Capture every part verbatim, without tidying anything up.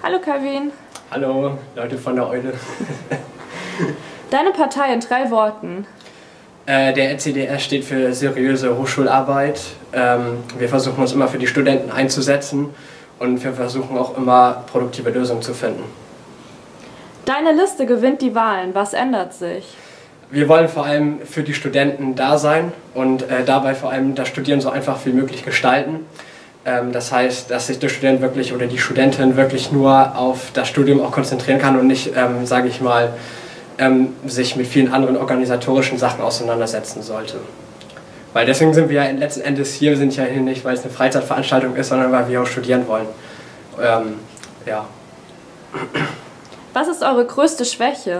Hallo Kevin. Hallo Leute von der Eule. Deine Partei in drei Worten. Äh, der R C D S steht für seriöse Hochschularbeit. Ähm, wir versuchen uns immer für die Studenten einzusetzen und wir versuchen auch immer produktive Lösungen zu finden. Deine Liste gewinnt die Wahlen. Was ändert sich? Wir wollen vor allem für die Studenten da sein und äh, dabei vor allem das Studieren so einfach wie möglich gestalten. Ähm, das heißt, dass sich der Student wirklich oder die Studentin wirklich nur auf das Studium auch konzentrieren kann und nicht, ähm, sage ich mal, ähm, sich mit vielen anderen organisatorischen Sachen auseinandersetzen sollte. Weil deswegen sind wir ja letzten Endes hier, wir sind ja hier nicht, weil es eine Freizeitveranstaltung ist, sondern weil wir auch studieren wollen. Ähm, ja. Was ist eure größte Schwäche?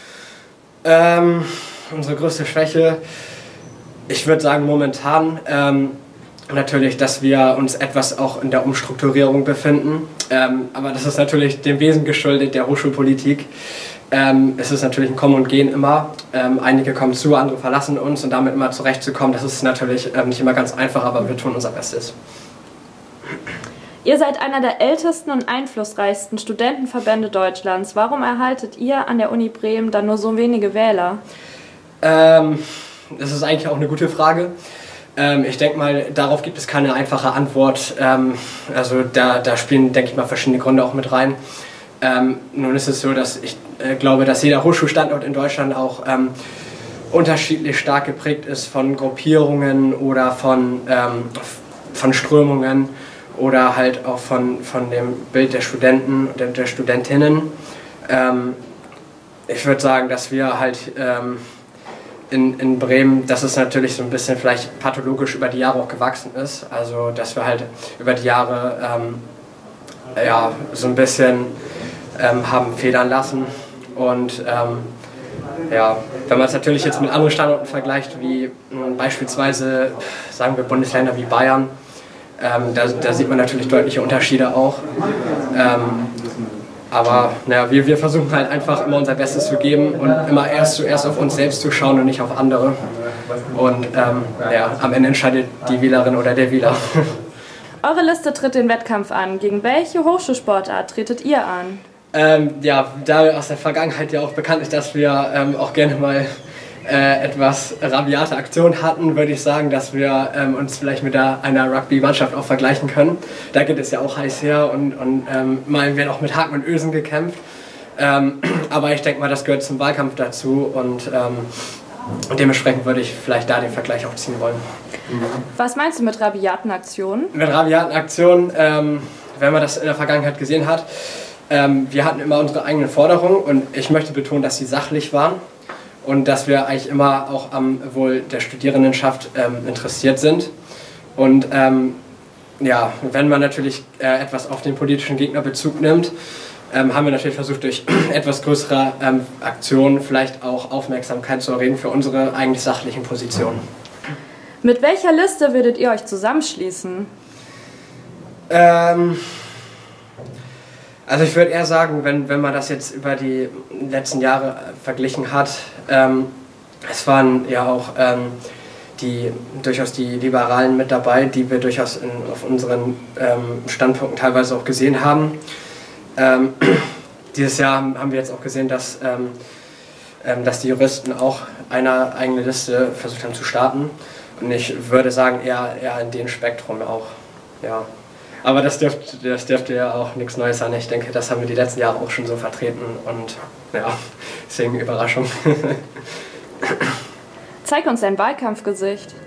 Ähm, unsere größte Schwäche, ich würde sagen momentan, ähm, natürlich, dass wir uns etwas auch in der Umstrukturierung befinden. Ähm, aber das ist natürlich dem Wesen geschuldet der Hochschulpolitik. Ähm, es ist natürlich ein Kommen und Gehen immer. Ähm, einige kommen zu, andere verlassen uns und damit immer zurechtzukommen, das ist natürlich ähm, nicht immer ganz einfach, aber wir tun unser Bestes. Ihr seid einer der ältesten und einflussreichsten Studentenverbände Deutschlands. Warum erhaltet ihr an der Uni Bremen dann nur so wenige Wähler? Ähm, das ist eigentlich auch eine gute Frage. Ähm, ich denke mal, darauf gibt es keine einfache Antwort. Ähm, also da, da spielen, denke ich mal, verschiedene Gründe auch mit rein. Ähm, nun ist es so, dass ich äh, glaube, dass jeder Hochschulstandort in Deutschland auch ähm, unterschiedlich stark geprägt ist von Gruppierungen oder von, ähm, von Strömungen oder halt auch von, von dem Bild der Studenten und der, der Studentinnen. Ähm, ich würde sagen, dass wir halt ähm, in, in Bremen, dass es natürlich so ein bisschen vielleicht pathologisch über die Jahre auch gewachsen ist. Also dass wir halt über die Jahre ähm, ja, so ein bisschen ähm, haben federn lassen. Und ähm, ja, wenn man es natürlich jetzt mit anderen Standorten vergleicht, wie mh, beispielsweise, sagen wir, Bundesländer wie Bayern, ähm, da, da sieht man natürlich deutliche Unterschiede auch. Ähm, aber naja, wir, wir versuchen halt einfach immer unser Bestes zu geben und immer erst zuerst auf uns selbst zu schauen und nicht auf andere. Und ähm, ja, am Ende entscheidet die Wählerin oder der Wähler. Eure Liste tritt den Wettkampf an. Gegen welche Hochschulsportart tretet ihr an? Ähm, ja, da aus der Vergangenheit ja auch bekannt ist, dass wir ähm, auch gerne mal äh, etwas rabiate Aktionen hatten, würde ich sagen, dass wir ähm, uns vielleicht mit der, einer Rugby-Mannschaft auch vergleichen können. Da geht es ja auch heiß her und, und ähm, mal wird auch mit Haken und Ösen gekämpft. Ähm, aber ich denke mal, das gehört zum Wahlkampf dazu und ähm, dementsprechend würde ich vielleicht da den Vergleich auch ziehen wollen. Was meinst du mit rabiaten Aktionen? Mit rabiaten Aktionen, ähm, wenn man das in der Vergangenheit gesehen hat, ähm, wir hatten immer unsere eigenen Forderungen und ich möchte betonen, dass sie sachlich waren und dass wir eigentlich immer auch am Wohl der Studierendenschaft ähm, interessiert sind. Und ähm, ja, wenn man natürlich äh, etwas auf den politischen Gegner Bezug nimmt, ähm, haben wir natürlich versucht, durch etwas größere ähm, Aktionen vielleicht auch Aufmerksamkeit zu erregen für unsere eigentlich sachlichen Positionen. Mit welcher Liste würdet ihr euch zusammenschließen? Ähm, also ich würde eher sagen, wenn, wenn man das jetzt über die letzten Jahre verglichen hat, ähm, es waren ja auch ähm, die, durchaus die Liberalen mit dabei, die wir durchaus in, auf unseren ähm, Standpunkten teilweise auch gesehen haben. Ähm, dieses Jahr haben wir jetzt auch gesehen, dass, ähm, ähm, dass die Juristen auch eine eigene Liste versucht haben zu starten. Und ich würde sagen, eher, eher in dem Spektrum auch. Ja. Aber das dürfte, das dürfte ja auch nichts Neues sein. Ich denke, das haben wir die letzten Jahre auch schon so vertreten. Und ja, deswegen Überraschung. Zeig uns dein Wahlkampfgesicht.